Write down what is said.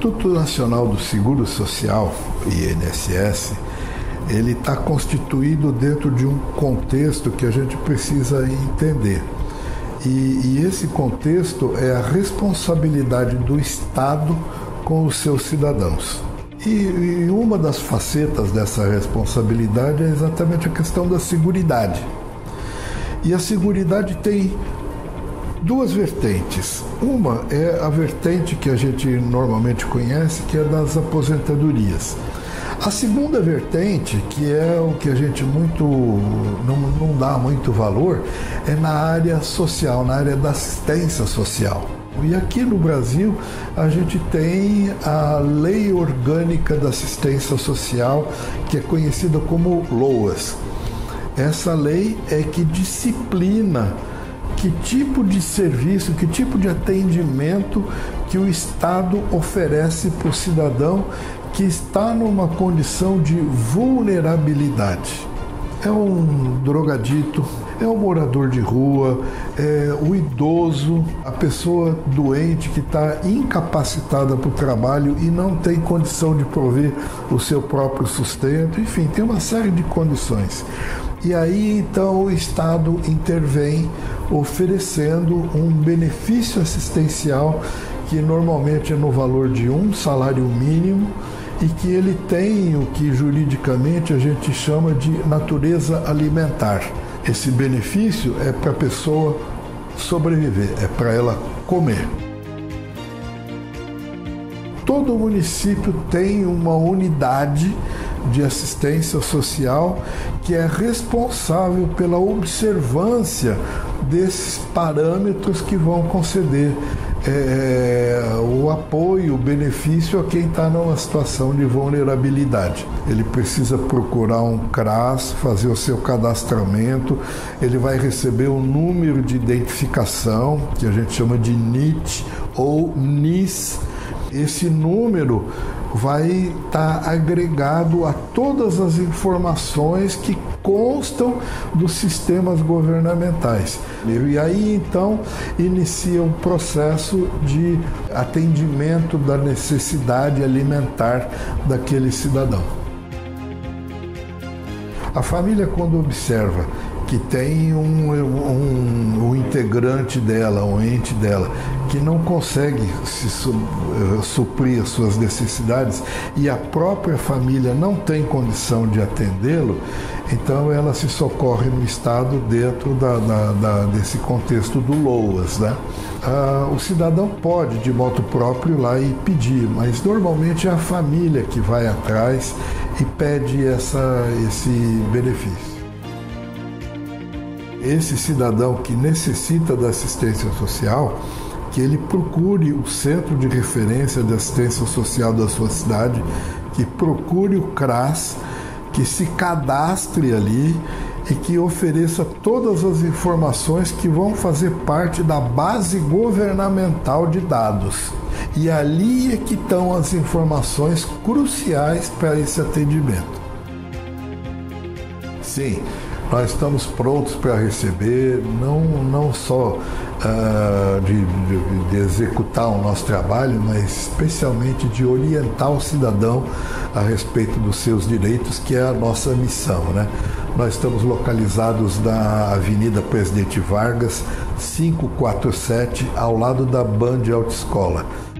Instituto Nacional do Seguro Social, INSS, ele está constituído dentro de um contexto que a gente precisa entender. E esse contexto é a responsabilidade do Estado com os seus cidadãos. E uma das facetas dessa responsabilidade é exatamente a questão da seguridade. E a seguridade tem duas vertentes. Uma é a vertente que a gente normalmente conhece, que é das aposentadorias. A segunda vertente, que é o que a gente não dá muito valor, é na área social, na área da assistência social. E aqui no Brasil a gente tem a Lei Orgânica da Assistência Social, que é conhecida como LOAS. Essa lei é que disciplina que tipo de serviço, que tipo de atendimento que o Estado oferece para o cidadão que está numa condição de vulnerabilidade. É um drogadito, é um morador de rua, é o idoso, a pessoa doente que está incapacitada para o trabalho e não tem condição de prover o seu próprio sustento, enfim, tem uma série de condições. E aí então o Estado intervém oferecendo um benefício assistencial que normalmente é no valor de um salário mínimo e que ele tem o que juridicamente a gente chama de natureza alimentar. Esse benefício é para a pessoa sobreviver, é para ela comer. Todo município tem uma unidade de assistência social que é responsável pela observância desses parâmetros que vão conceder o apoio, o benefício a quem está numa situação de vulnerabilidade. Ele precisa procurar um CRAS, fazer o seu cadastramento, ele vai receber um número de identificação, que a gente chama de NIT ou NIS. Esse número vai estar agregado a todas as informações que constam dos sistemas governamentais. E aí, então, inicia um processo de atendimento da necessidade alimentar daquele cidadão. A família, quando observa que tem um integrante dela, um ente dela, que não consegue suprir as suas necessidades e a própria família não tem condição de atendê-lo, então ela se socorre no Estado dentro desse contexto do LOAS, né? O cidadão pode, de modo próprio, ir lá e pedir, mas normalmente é a família que vai atrás e pede esse benefício. Esse cidadão que necessita da assistência social, que ele procure o centro de referência de assistência social da sua cidade, que procure o CRAS, que se cadastre ali e que ofereça todas as informações que vão fazer parte da base governamental de dados. E ali é que estão as informações cruciais para esse atendimento. Sim, nós estamos prontos para receber, não só de executar o nosso trabalho, mas especialmente de orientar o cidadão a respeito dos seus direitos, que é a nossa missão, né? Nós estamos localizados na Avenida Presidente Vargas, 547, ao lado da Band Autoescola.